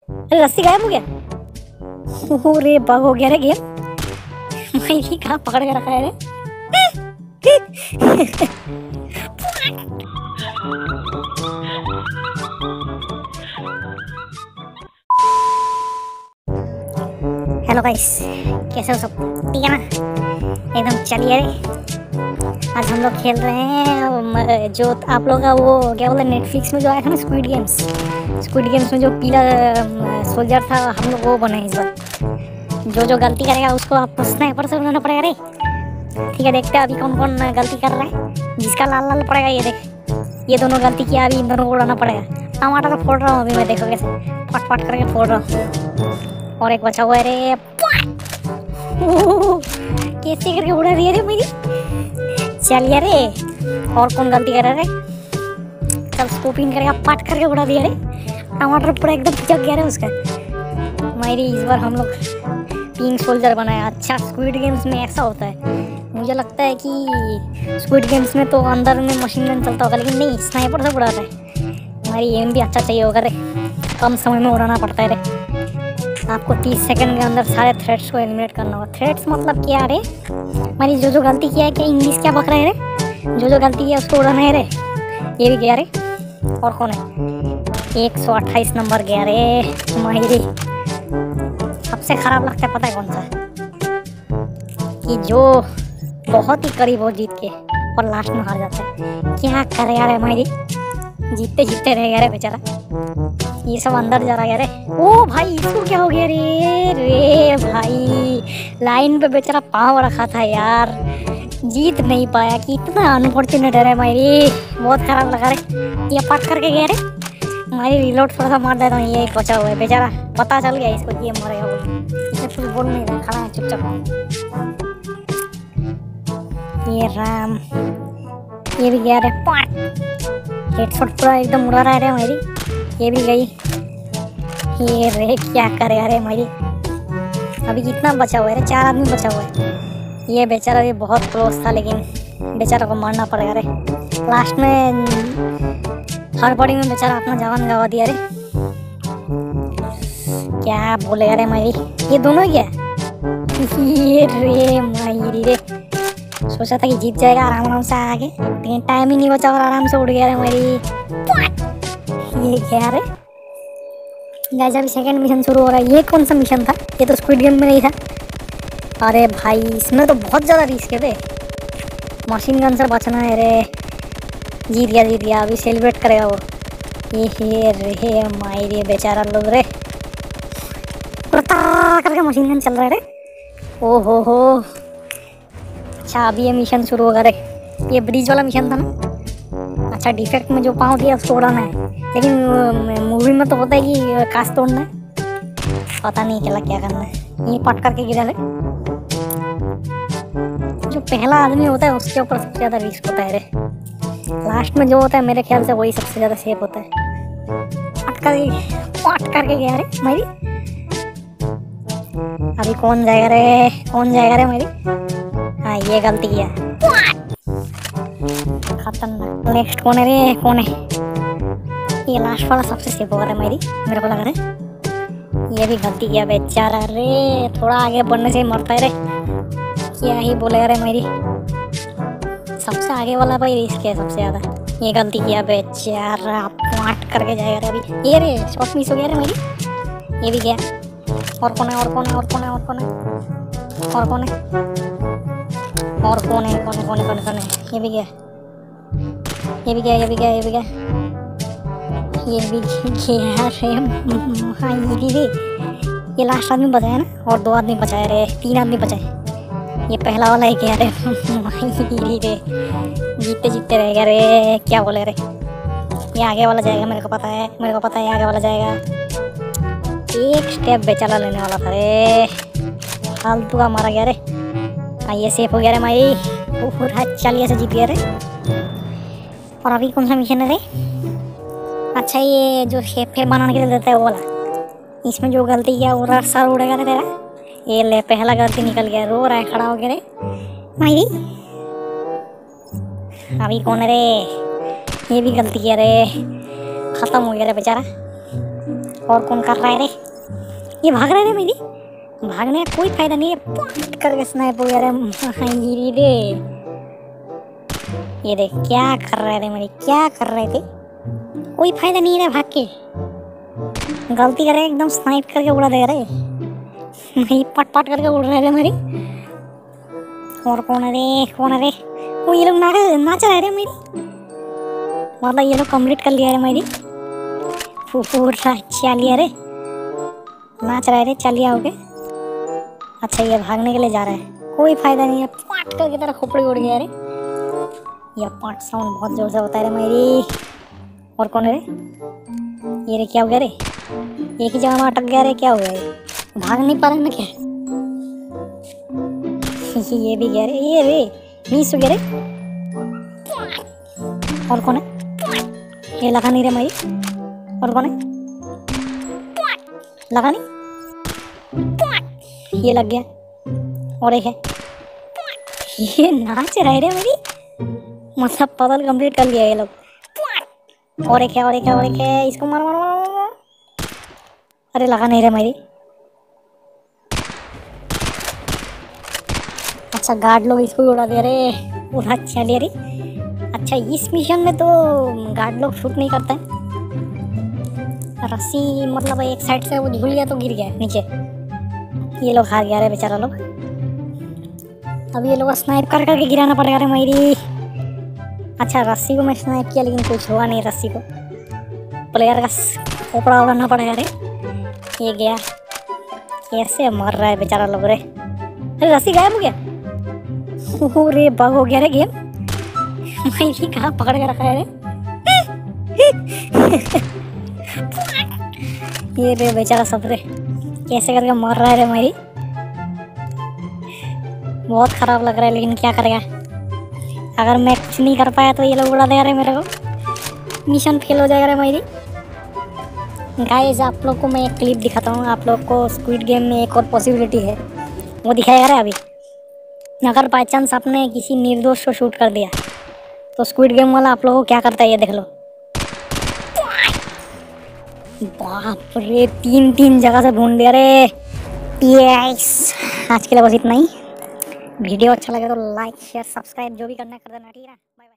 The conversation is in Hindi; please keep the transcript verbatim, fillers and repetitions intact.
अरे रस्सी गायब हो गया। अरे बग हो गया रे गेम। मैं कहाँ पकड़ के रखा है रे। हेलो गाइस, कैसे हो सब? ठीक है ना? एकदम चलिए रे। आज हम लोग खेल रहे हैं जो आप लोग का वो क्या बोलते हैं नेटफ्लिक्स में जो आया था ना, स्क्विड गेम्स। स्क्विड गेम्स में जो पीला सोल्जर था, हम लोग वो बने इस बार। जो जो गलती करेगा उसको आपको स्नाइपर से उड़ाना पड़ेगा रे। ठीक है, देखते हैं अभी कौन कौन गलती कर रहा है। जिसका लाल लाल पड़ेगा ये देख, ये दोनों गलती किया, अभी इन दोनों को उड़ाना पड़ेगा। टमाटर तो फोड़ रहा हूँ अभी मैं, देखो कैसे फट फट करके फोड़ रहा हूँ। और एक बचा हुआ है रे। कैसे करके उड़ा दिया रे मेरी। चलिए रे, और कौन गलती कर रहा है रे? चल स्कूप इन करके पट करके उड़ा दिया रे। टमाटर पूरा एकदम पिचक गया रे उसका। मेरी इस बार हम लोग पिंक सोल्जर बनाया। अच्छा, स्क्विड गेम्स में ऐसा होता है। मुझे लगता है कि स्क्विड गेम्स में तो अंदर में मशीन गन चलता होगा, लेकिन नहीं, स्नाइपर से उड़ाता है। हमारी एम भी अच्छा चाहिए होगा रे। कम समय में उड़ाना पड़ता है रे। आपको तीस सेकंड के अंदर सारे थ्रेड्स को एलिमिनेट करना होगा। थ्रेड्स मतलब क्या रे? हमारी जो जो गलती किया है, क्या इंग्लिश क्या बक रहे हैं रे? जो जो गलती किया उसको उड़ाना है रे। ये भी गया रे। और कौन है? एक सौ अट्ठाईस नंबर गया रे। माहिरी सबसे खराब लगता है पता है कौन सा? कि जो बहुत ही करीब हो जीत के और लास्ट में हार जाता है। क्या करे यार हमारी, जीतते जीतते रह गया रे बेचारा। ये सब अंदर जा रहा है रे। ओ भाई, इसको क्या हो गया रे? रे भाई, लाइन पे बेचारा पाँव रखा था यार, जीत नहीं पाया। कि इतना अनफॉर्चुनेट है रे मेरी, बहुत खराब लगा रे। ये पट करके गया रे। हमारी रिलोड थोड़ा सा मार देता हूँ। ये बचा हुआ है बेचारा, पता चल गया इसको ये मरेगा बोल। इसे कुछ बोल नहीं रहा, खड़ा है चुपचाप। ये राम, ये भी गया रे। हेडशॉट पूरा एकदम उड़ा रहा है रे मेरी। ये भी गई। ये रे क्या करे अरे मेरी। अभी कितना बचा हुआ है रे? चार आदमी बचा हुआ है। ये बेचारा भी बहुत क्लोज था, लेकिन बेचारा को मारना पड़ेगा रे। लास्ट में हड़बड़ी में बेचारा अपना जान गवा दिया रे। क्या बोले अरे मेरी, ये दोनों क्या? ये रे मेरी रे, सोचा था कि जीत जाएगा आराम आराम से आगे, लेकिन टाइम ही नहीं बचा और आराम से उड़ गया रे मेरी। ये क्या रे? गाइस अभी सेकंड मिशन शुरू हो रहा है। ये कौन सा मिशन था? ये तो स्क्विड गेम में नहीं था। अरे भाई, इसमें तो बहुत ज़्यादा रिस्क है रे। मशीन गन से बचना है रे। जीत गया जीत गया, अभी सेलिब्रेट करेगा वो। ये हे रे माई रे बेचारा लोग रे, करके मशीन गन चल रहा है रे। ओ हो हो। अच्छा, अभी ये मिशन शुरू होगा रे। ये ब्रिज वाला मिशन था ना। अच्छा, डिफेक्ट में जो पाँव दिया उसको उड़ाना है, लेकिन मूवी में तो होता है कि काश तोड़ना है। पता नहीं चला क्या करना है। ये पट करके गिरा रे। जो पहला आदमी होता है उसके ऊपर सबसे ज़्यादा रिस्क होता है रे। लास्ट में जो होता है मेरे ख्याल से वही सबसे ज़्यादा सेफ होता है। पट कर पट करके गया रे मेरी। अभी कौन जाएगा रे? कौन जाएगा रे मेरी? हाँ, ये गलती किया, खतरनाक। नेक्स्ट कौन है रे? कौन है? ये लास्ट वाला सबसे सेफ होगा रे मेरी, मेरे को लग रहा है। ये भी गलती किया बेचारा रे। थोड़ा आगे बढ़ने से ही मरता है रे। क्या ही बोलेगा रे मेरी। सबसे आगे वाला भाई रिस्क है सबसे ज़्यादा। ये गलती किया बेचारा, पाट करके जाएगा रे अभी। ये रे शॉट मिस हो गया रे मेरी। ये भी गया। और कौन है? और कौन है? और कौन है? और कौन है? और कौन है? और कौन है? कौन है? कौन है? कौन है? कौन है? ये भी गया। ये भी गया। ये भी गया। ये भी गया। ये भी गया रे। रे ये लास्ट आदमी बचाया ना, और दो आदमी बचाए रे, तीन आदमी बचाए। ये पहला वाला ही गया रे। रे जीतते जीतते रह गया रे। क्या बोले रे? ये आगे वाला जाएगा, मेरे को पता है। मेरे को पता है आगे वाला जाएगा। एक स्टेप बेचारा लेने वाला था रे, फालतू का मारा गया रे। हाँ, ये सेफ हो गया रे माई। पूरा चलिए से जीत गया रे। और अभी कौन सा मिशन है रे? अच्छा, ये जो शेप फेप बनाने के लिए देता है वो वाला। इसमें जो गलती किया वो सर उड़ेगा रे तेरा। ये ले, पहला गलती निकल गया। रो रहा है खड़ा हो गया रे माई। अभी कौन है रे? ये भी गलती किया रे, खत्म हो गया रे बेचारा। और कौन कर रहा है रे? ये भाग रहा है रे मेरी। भागने का कोई फायदा नहीं है, पॉट करके स्नाइप हो गया रे। ये रे ये देख क्या कर रहे थे मेरी, क्या कर रहे थे। कोई फायदा नहीं है भाग के, गलती करे एकदम स्नाइप करके उड़ा दे रहे। नहीं पट पट करके उड़ रहे थे मेरी। और कौन है रे, कौन है रे? वो ये लोग नाच नाच रहे रे मेरी, मतलब ये लोग कंप्लीट कर लिया रे मेरी। पूरा चालिया रे, नाच रहे रे चालिया हो गए। अच्छा ये भागने के लिए जा रहा है, कोई फायदा नहीं है, पाट करके तेरा खोपड़ी उड़ गया रे। ये पाट साउंड बहुत जोर से होता है रे मेरी। और कौन है रे? ये रे क्या हो गया रे? एक ही जगह में अटक गया रे, क्या हो गया ये? भाग नहीं पा रहा ना क्या? ये भी गया रे, ये रे मिस हो गया रे। और कौन है? ये लगा नहीं रे भाई। और कौन है? लगा नहीं, ये लग गया। और एक है, ये नाच रहे रे मेरी, मतलब पजल कंप्लीट कर लिया ये लोग। और एक है, और एक है, और एक है, इसको मार मार मार। अरे लगा नहीं रे मेरी। अच्छा गार्ड लोग इसको उड़ा दे रहे, पूरा चलिए रे। अच्छा इस मिशन में तो गार्ड लोग शूट नहीं करते हैं। रस्सी मतलब एक साइड से वो झूल गया तो गिर गया नीचे। ये लोग हार गया रे बेचारा लोग। अब ये लोग स्नाइप कर करके गिराना पड़ेगा रे मेरी। अच्छा रस्सी को मैं स्नाइप किया लेकिन कुछ हुआ नहीं रस्सी को, प्लेयर का खोपड़ा उड़ाना पड़ेगा रे। ये गया, कैसे मर रहा है बेचारा लोग रे। अरे रस्सी गायब हो गया। रे बग हो गया रे गेम। मैं कहाँ पकड़ के रखा है रे। ये रे बेचारा सब रे, कैसे करके मर रहा है रे मेरी। बहुत खराब लग रहा है लेकिन क्या करेगा। अगर मैं कुछ नहीं कर पाया तो ये लोग उड़ा देगा रे मेरे को, मिशन फेल हो जाएगा रे मेरी। गाइस आप लोग को मैं एक क्लिप दिखाता हूँ। आप लोग को स्क्विड गेम में एक और पॉसिबिलिटी है, वो दिखाएगा रे अभी। अगर बाई चांस आपने किसी निर्दोष को शूट कर दिया तो स्क्विड गेम वाला आप लोगों को क्या करता है ये देख लो। बाप रे, तीन तीन जगह से ढूंढ दिया रे। यस आज के लिए बस इतना ही। वीडियो अच्छा लगे तो लाइक शेयर सब्सक्राइब जो भी करना है कर देना, ठीक है ना। Bye bye.